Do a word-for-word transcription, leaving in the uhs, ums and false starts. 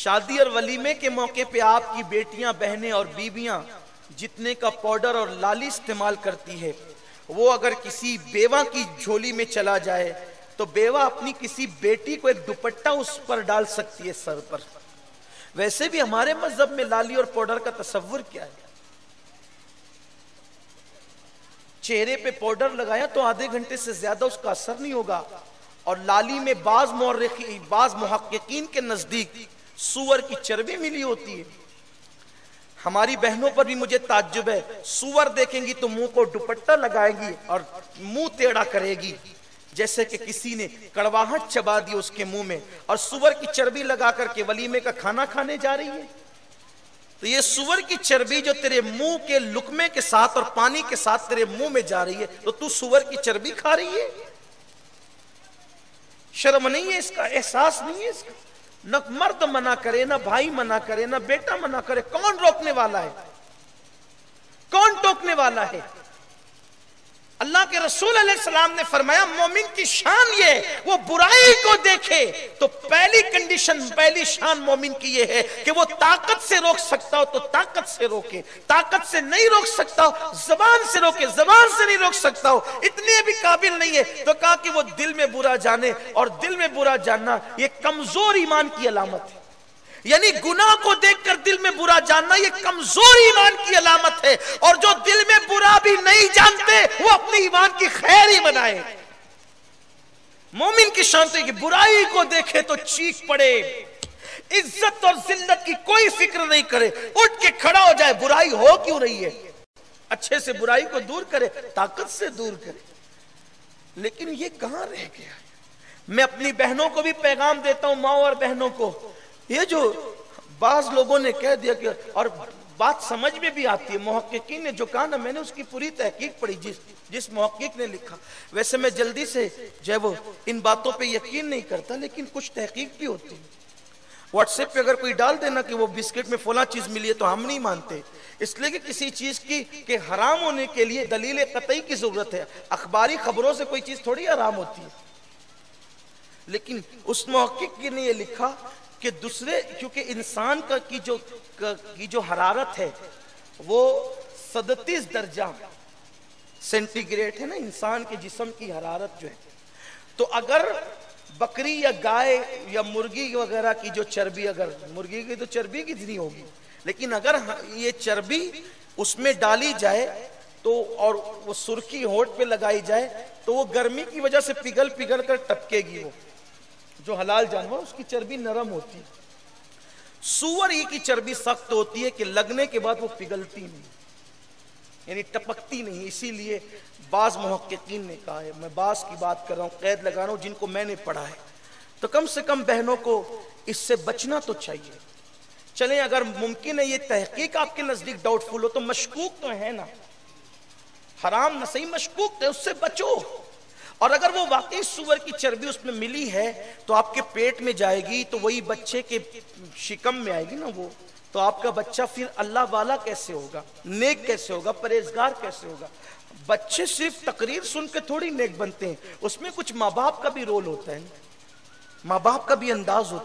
शादी और वलीमे के मौके पे आपकी बेटियां, बहनें और बीबियां जितने का पाउडर और लाली इस्तेमाल करती है, वो अगर किसी बेवा की झोली में चला जाए तो बेवा अपनी किसी बेटी को एक दुपट्टा उस पर डाल सकती है सर पर। वैसे भी हमारे मजहब में लाली और पाउडर का तसव्वुर क्या है? चेहरे पे पाउडर लगाया तो आधे घंटे से ज्यादा उसका असर नहीं होगा। और लाली में बाज मौर्रिखी बाज मुहक्किकीन के नजदीक सूअर की चर्बी मिली होती है। हमारी बहनों पर भी मुझे ताज्जुब है, सूअर देखेंगी तो मुंह को दुपट्टा लगाएगी और मुंह टेढ़ा करेगी जैसे कि किसी ने कड़वाहट चबा दी उसके मुंह में, और सूअर की चर्बी लगा करके वलीमे का खाना खाने जा रही है। तो ये सूअर की चर्बी जो तेरे मुंह के लुकमे के साथ और पानी के साथ तेरे मुंह में जा रही है, तो तू सूअर की चर्बी खा रही है। शर्म नहीं है इसका, एहसास नहीं है इसका। न मर्द मना करे, न भाई मना करे, न बेटा मना करे, कौन रोकने वाला है? कौन टोकने वाला है? अल्लाह के रसूल अलैहिस्सलाम ने फरमाया मोमिन की शान ये, वो बुराई को देखे तो पहली कंडीशन, पहली शान मोमिन की ये है कि वो ताकत से रोक सकता हो तो ताकत से रोके, ताकत से नहीं रोक सकता हो जबान से रोके, जबान से नहीं रोक सकता हो, इतने भी काबिल नहीं है तो कहा कि वो दिल में बुरा जाने, और दिल में बुरा जानना ये कमजोर ईमान की अलामत है। यानी गुनाह को देखकर दिल में बुरा जानना ये कमजोर ईमान की अलामत है। और जो दिल में बुरा भी नहीं जानते वो अपने ईमान की खैर ही बनाए। मोमिन की शान तो कि बुराई को देखे तो चीख पड़े, इज्जत और जिल्लत की कोई फिक्र नहीं करे, उठ के खड़ा हो जाए, बुराई हो क्यों रही है, अच्छे से बुराई को दूर करे, ताकत से दूर करे। लेकिन ये कहां रह गया? मैं अपनी बहनों को भी पैगाम देता हूं, माँ और बहनों को, ये जो बाज लोगों ने कह दिया कि, और बात समझ में भी आती है, मुहक्किकीन ने जो कहा ना, मैंने उसकी पूरी तहकीक पढ़ी, जिस जिस मुहक्किक ने लिखा। वैसे मैं जल्दी से जो है वो इन बातों पे यकीन नहीं करता, लेकिन कुछ तहकीक भी होती है। व्हाट्सएप पे अगर कोई डाल देना कि वो बिस्किट में फला चीज मिली है तो हम नहीं मानते, इसलिए कि किसी चीज की के हराम होने के लिए दलील कतई की जरूरत है। अखबारी खबरों से कोई चीज थोड़ी हराम होती है। लेकिन उस मुहक्किक ने ये लिखा कि दूसरे, क्योंकि इंसान का की जो की जो हरारत है वो सैंतीस दर्जा सेंटीग्रेड है ना, इंसान के जिस्म की हरारत जो है। तो अगर बकरी या गाय या मुर्गी वगैरह की जो चर्बी, अगर मुर्गी की तो चर्बी कितनी होगी, लेकिन अगर ये चर्बी उसमें डाली जाए तो, और वो सुर्खी होंठ पे लगाई जाए तो वो गर्मी की वजह से पिघल पिघल कर टपकेगी। वो जो हलाल जानवर उसकी चर्बी नरम होती है। सूअर ये की चर्बी सख्त होती है कि लगने के बाद वो पिघलती नहीं, यानी टपकती नहीं। इसीलिए बाज मुहक्किकीन ने कहा है, मैं बाज की बात कर रहा हूँ, कैद लगा रहा हूँ, जिनको मैंने पढ़ा है, तो कम से कम बहनों को इससे बचना तो चाहिए। चलें अगर मुमकिन है ये तहकीक आपके नजदीक डाउटफुल हो तो मशकूक तो है ना, हराम न सही मशकूक है, उससे बचो। और अगर वो वाकई सूअर की चर्बी उसमें मिली है तो आपके पेट में जाएगी तो वही बच्चे के शिकम में आएगी ना वो, तो आपका बच्चा फिर अल्लाह वाला कैसे होगा, नेक कैसे होगा, परहेजगार कैसे होगा। बच्चे सिर्फ तकरीर सुन के थोड़ी नेक बनते हैं, उसमें कुछ माँ बाप का भी रोल होता है, माँ बाप का भी अंदाज होता